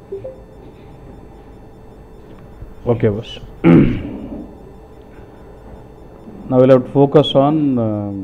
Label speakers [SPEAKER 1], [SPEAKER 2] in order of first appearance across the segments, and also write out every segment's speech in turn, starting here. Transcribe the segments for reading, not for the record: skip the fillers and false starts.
[SPEAKER 1] Okay, boss. Now we'll have to focus on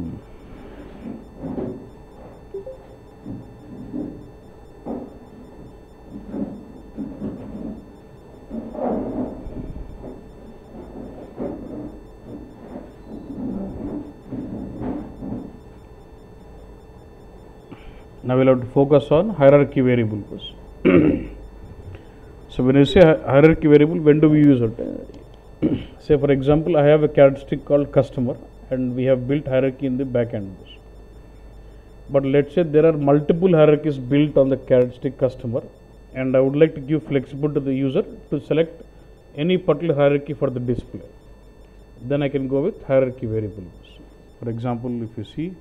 [SPEAKER 1] hierarchy variable, boss. So when you say hierarchy variable, when do we use it? Say for example, I have a characteristic called customer, and we have built hierarchy in the back end. But let's say there are multiple hierarchies built on the characteristic customer, and I would like to give flexibility to the user to select any particular hierarchy for the display. Then I can go with hierarchy variables. For example, if you see,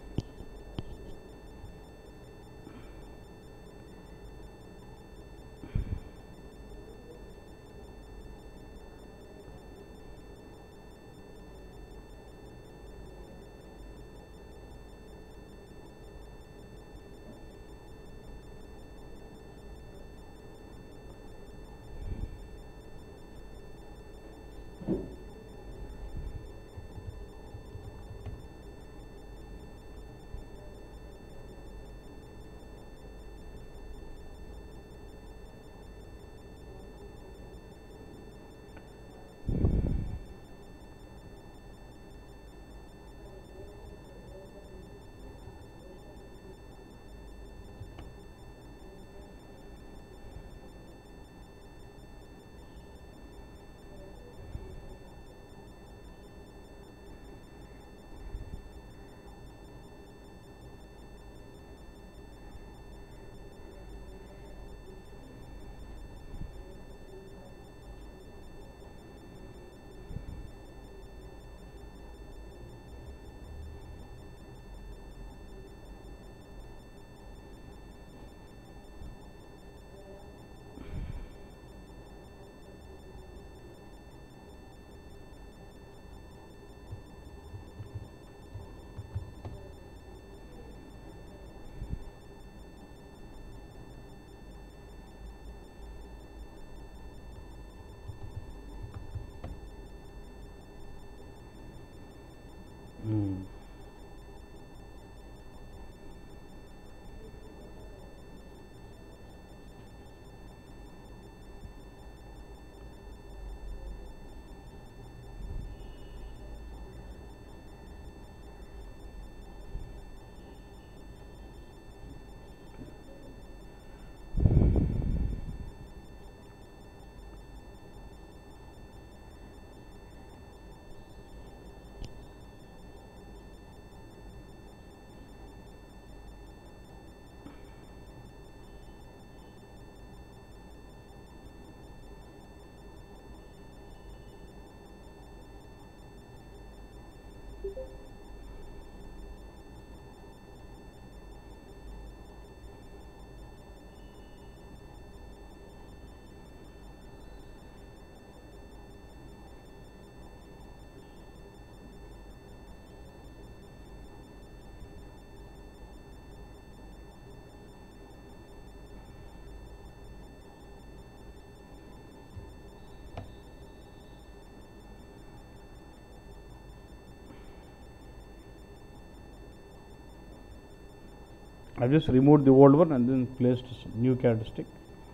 [SPEAKER 1] I just removed the old one and then placed new characteristic.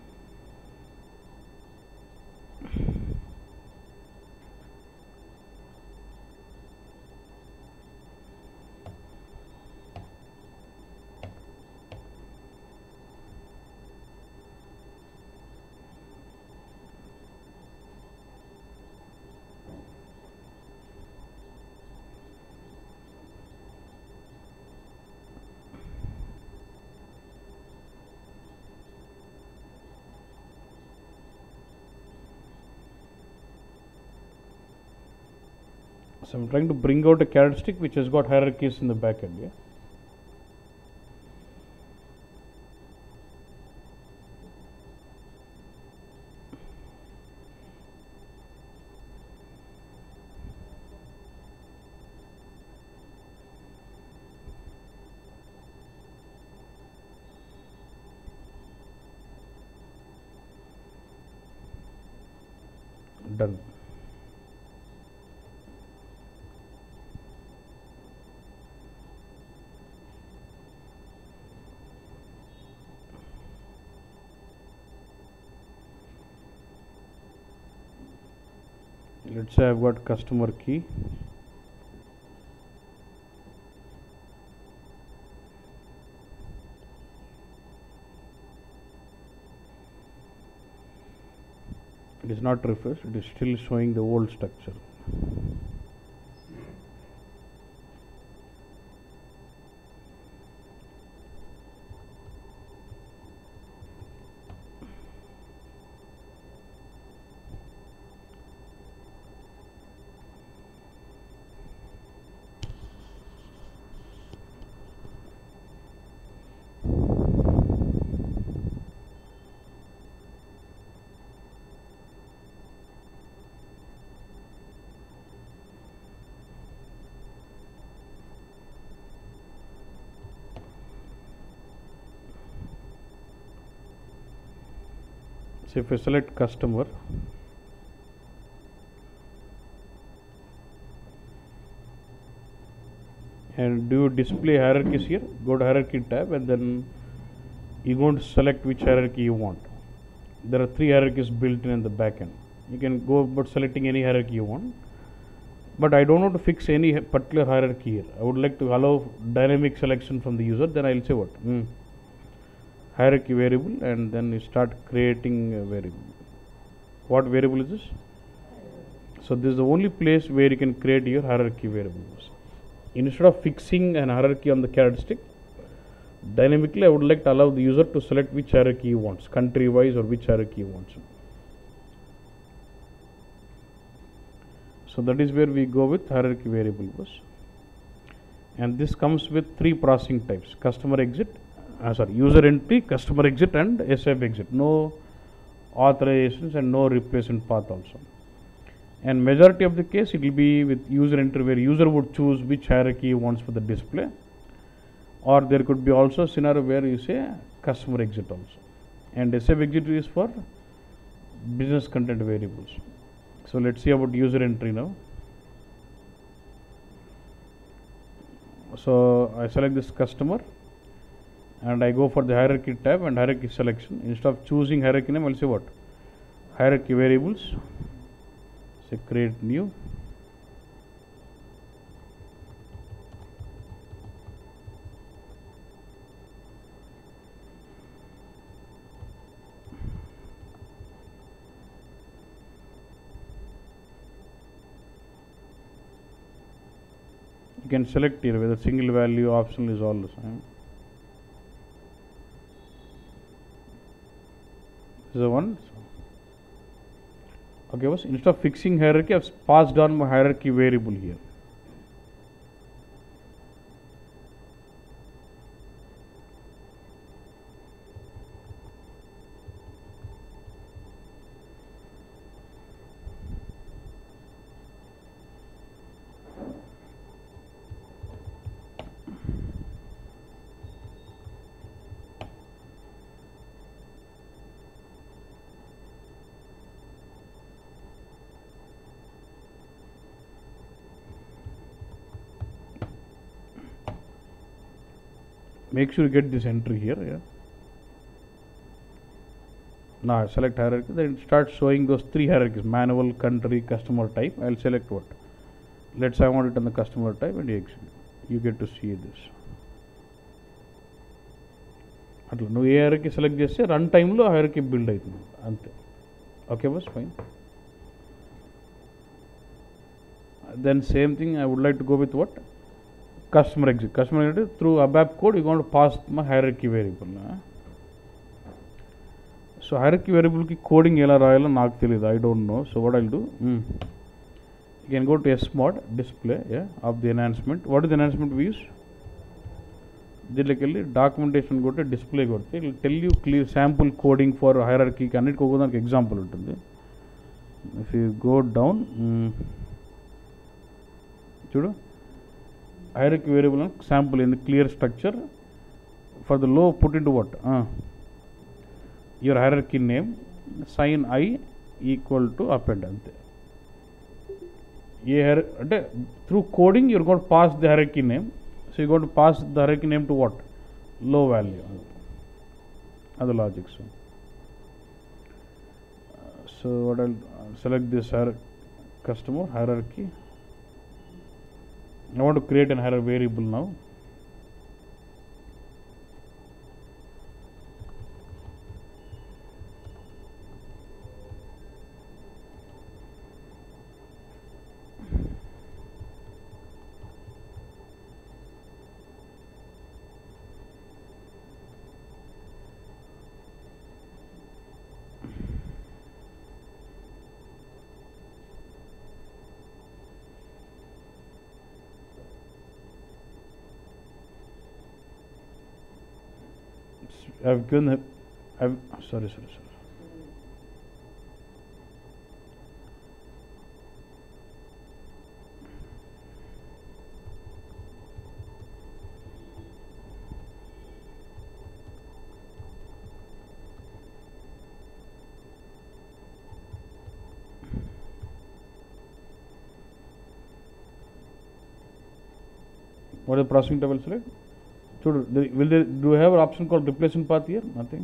[SPEAKER 1] So I'm trying to bring out a characteristic which has got hierarchies in the back end. Yeah. done. Let's say I've got customer key. It is not refreshed, it is still showing the old structure. So if I select customer, and do display hierarchies here, go to hierarchy tab and then you're going to select which hierarchy you want. There are 3 hierarchies built in the backend. You can go about selecting any hierarchy you want, but I don't want to fix any particular hierarchy here. I would like to allow dynamic selection from the user. Then I'll say what? Hierarchy variable, and then you start creating a variable. What variable is this? So this is the only place where you can create your hierarchy variables. Instead of fixing an hierarchy on the characteristic, dynamically I would like to allow the user to select which hierarchy he wants, country wise or which hierarchy he wants. So that is where we go with hierarchy variables. And this comes with 3 processing types: customer exit, user entry, customer exit, and SF exit. No authorizations and no replacement path also. And majority of the case it will be with user entry, where user would choose which hierarchy he wants for the display, or there could be also a scenario where you say customer exit also. And SF exit is for business content variables. So let's see about user entry now. So I select this customer and I go for the hierarchy tab and hierarchy selection. Instead of choosing hierarchy name, I'll say what? Hierarchy variables. Say create new. You can select here whether single value optional is all the same. This is the one. Okay, instead of fixing hierarchy, I've passed on my hierarchy variable here. Make sure you get this entry here. Yeah. Now I select hierarchy, then it starts showing those 3 hierarchies: manual, country, customer type. I'll select what? Let's say I want it on the customer type, and you get to see this. అట్లా నువ్వు ఏ hierarchy select చేస్తే run టైంలో hierarchy build అవుతుంది అంతే. Okay బస్ fine. Then same thing, I would like to go with what? Customer exit. Customer exit, through ABAP code you're going to pass my hierarchy variable. So hierarchy variable ki coding ela rayalo naaku teliyadu, I don't know. So what I'll do, you can go to smod display, of the enhancement. What is the enhancement we use? దీంట్లోకి వెళ్ళి documentation కొట్టి display కొడితే it will tell you clear sample coding for హైరార్కీకి అన్నిటికి ఒక దానికి example ఉంటుంది. If you go down చూడు, hierarchy variable sample in the clear structure. For the low, put into what? Your hierarchy name, sign I equal to append ante. through coding you're going to pass the hierarchy name. So you're going to pass the hierarchy name to what? Low value. Other logic. So what I'll select this customer hierarchy. I want to create an hierarchy variable now. I've given sorry. What is the processing table select? Do you have an option called replacement path here? Nothing.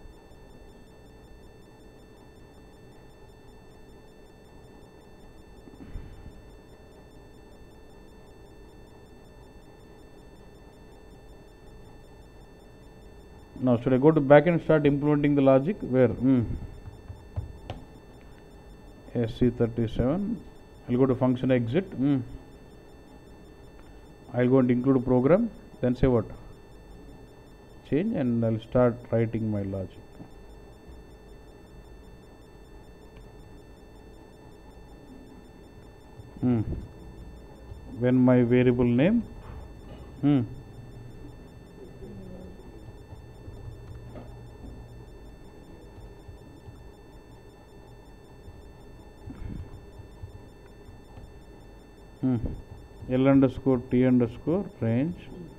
[SPEAKER 1] Now should I go to back and start implementing the logic? Where? SC37. I'll go to function exit. I'll go and include a program. Then say what? Change, and I'll start writing my logic. When my variable name L underscore T underscore range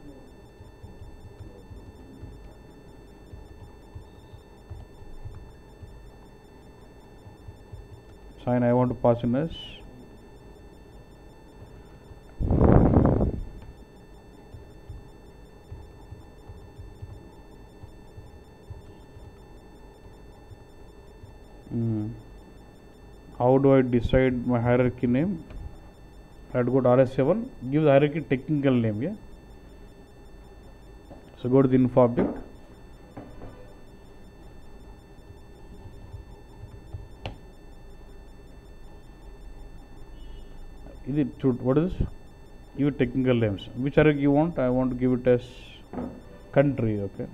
[SPEAKER 1] sign I want to pass in as how do I decide my hierarchy name? I have to go to RS7, give the hierarchy technical name, yeah. So go to the info object. What is this? Give technical names. Which hierarchy you want? I want to give it as country, okay.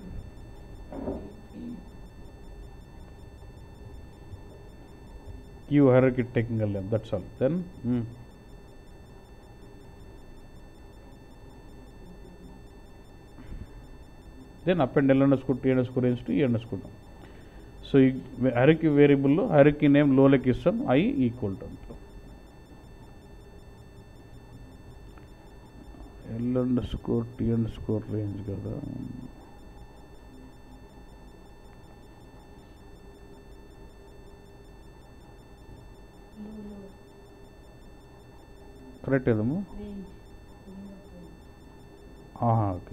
[SPEAKER 1] Give hierarchy technical name, that's all. Then append L underscore T underscore range to E underscore. So hierarchy variable hierarchy name low like system I equal to L underscore T underscore range kada. Correct edamo? Okay.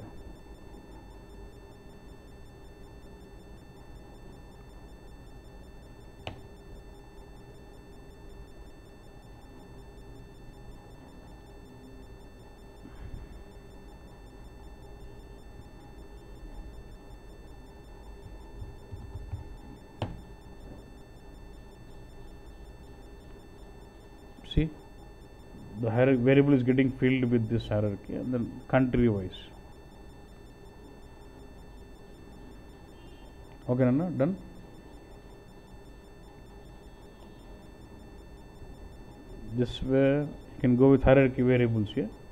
[SPEAKER 1] See, the hierarchy variable is getting filled with this hierarchy and then country wise. Okay, Nana, done. This way you can go with hierarchy variables here.